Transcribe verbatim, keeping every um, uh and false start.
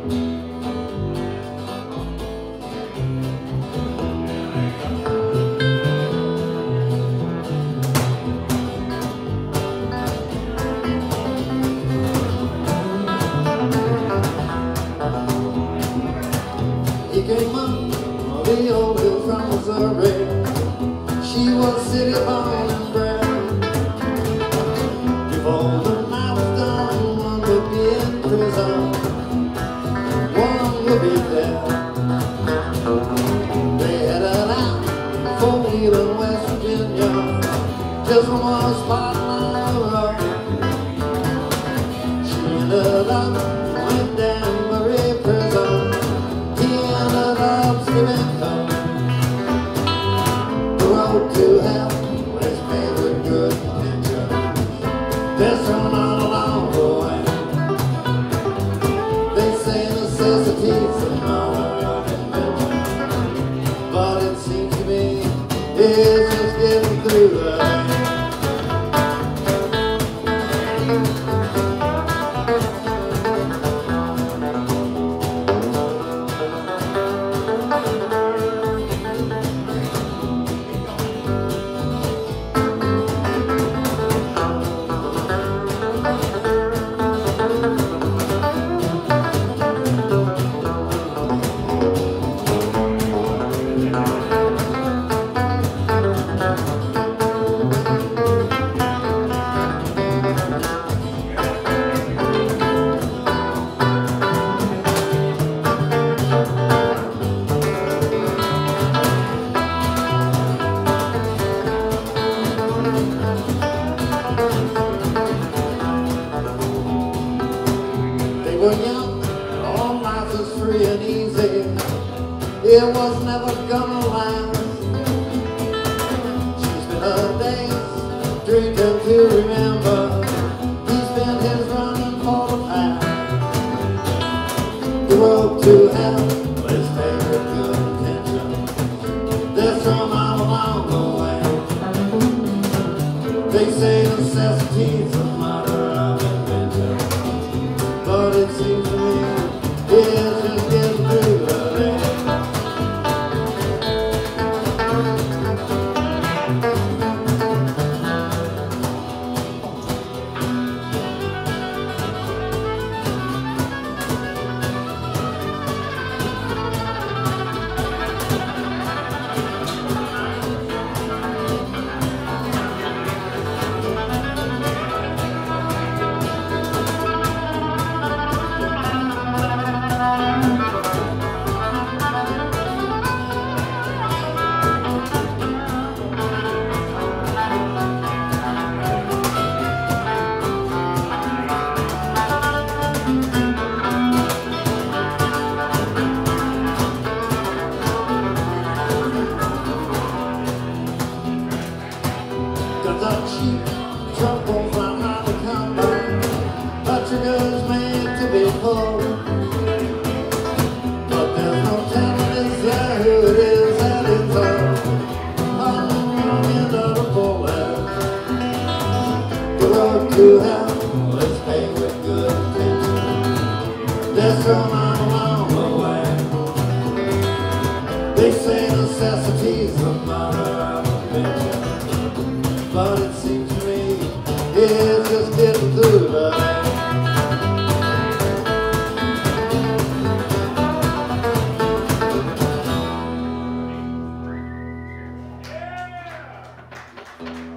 He came up the old hill from Missouri. She was city born and bred. Before the night was done, one would be in prison, one would be dead. They headed out for Wheeling, West Virginia, just from one spot on the road. She ended up in Danbury prison. The road to hell is paved with good intentions. There's thrown out along the way. They say necessity's the mother of invention, but it seems to me it's just getting through the day. They were young, all life was free and easy. It was never gonna last. She spent her days drinking to remember. He spent his running for the past. The road to hell is paved with good intention. There's some out along the way. They say necessity's the mother of invention, but it seems to me it's just getting through the day. The cheap trumples are not to come by. The trigger's made to be pulled, but there's no telling is there who it is that it's all on the wrong end of the bullet. The road to hell is paved with good intention. There's some out along the way. They say necessity's the mother of invention, but it seems to me it's just getting through the day. Yeah!